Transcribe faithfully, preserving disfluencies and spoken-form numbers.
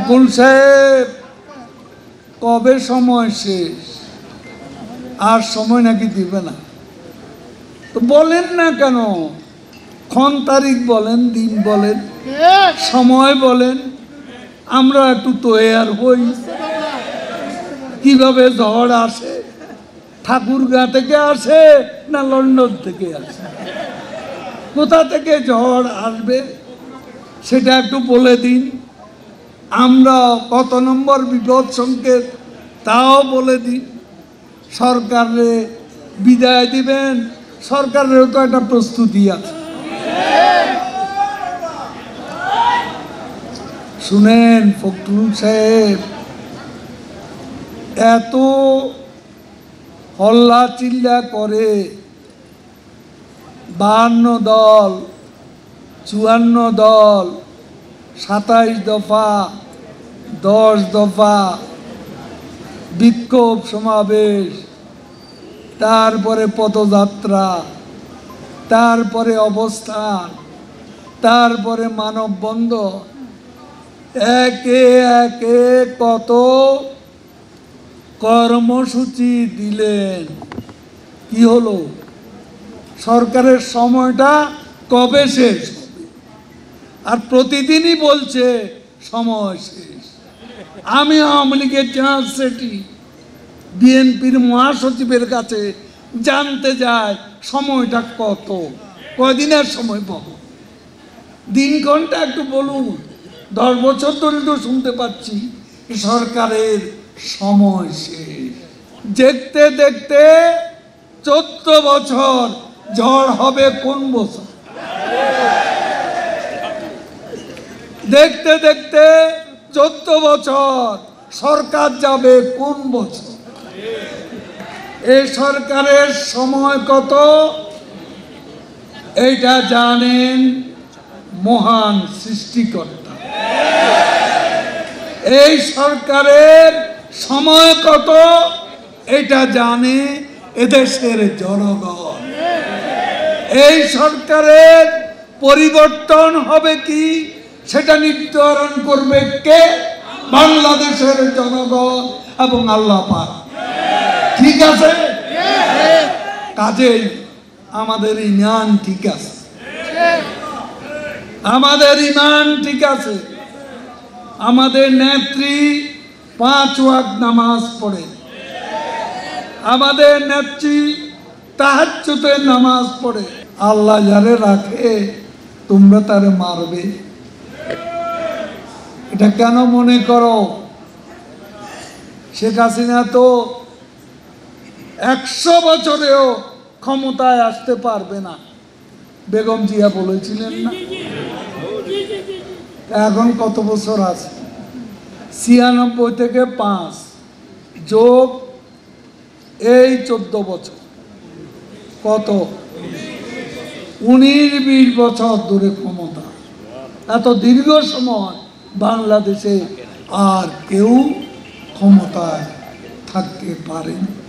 মুকুল সাহেব, কবে সময় শেষ? আর সময় নাকি দিবে না? তো বলেন না কেন? ক্ষণ তারিখ বলেন, দিন বলেন, সময় বলেন, আমরা একটু তৈয়ার হই। কিভাবে ঝড় আসে? ঠাকুরগাঁ থেকে আসে না লন্ডন থেকে আসে? কোথা থেকে ঝড় আসবে সেটা একটু বলে দিন। আমরা কত নম্বর বিপদ সংকেত তাও বলে দিন। সরকারে বিদায় দিবেন, সরকারেরও তো একটা প্রস্তুতি আছে। শুনেন ফখরুল সাহেব, এত হল্লা চিল্লা করে বাহান্ন দল, চুয়ান্ন দল, সাতাইশ দফা, দশ দফা, বিক্ষোভ সমাবেশ, তারপরে পদযাত্রা, তারপরে অবস্থান, তারপরে মানববন্ধন, একে একে কত কর্মসূচি দিলেন। কি হলো? সরকারের সময়টা কবে শেষ হবে? আর প্রতিদিনই বলছে সময় শেষ। আমি আওয়ামী লীগের জেনারেল সেক্রেটারি, বিএনপির মহাসচিবের কাছে জানতে যায় সময়টা কত, কয়দিনের সময় পাবো? দিন ঘন্টা একটু বলুন। দশ বছর ধরে তো শুনতে পাচ্ছি সরকারের সময় শেষ। দেখতে দেখতে চোদ্দ বছর, ঝড় হবে কোন বছর? দেখতে দেখতে চোদ্দ বছর, সরকার যাবে কোন বছর? এই সরকারের সময় কত এইটা জানেন মহান সৃষ্টিকর্তা। এই সরকারের সময় কত এটা জানে এদেশের জনগণ। এই সরকারের পরিবর্তন হবে কি সেটা নির্ধারণ করবে কে? বাংলাদেশের জনগণ এবং আল্লাহ পাক। ঠিক আছে? কাজেই আমাদের ইমান ঠিক আছে, আমাদের ইমান ঠিক আছে। আমাদের নেত্রী পাঁচ ওয়াক্ত নামাজ পড়ে, আমাদের নেত্রী তাহাজ্জুদের নামাজ পড়ে। আল্লাহ যারে রাখে তোমরা তারে মারবে, এটা কেন মনে করো? শেখ হাসিনা তো একশো বছরেও ক্ষমতায় আসতে পারবে না, বেগম জিয়া বলেছিলেন না? এখন কত বছর আছে? ছিয়ানব্বই থেকে পাঁচ যোগ এই চোদ্দ বছর, কত? উনিশ বিশ বছর ধরে ক্ষমতা। এত দীর্ঘ সময় বাংলাদেশে আর কেউ ক্ষমতায় থাকতে পারেনি।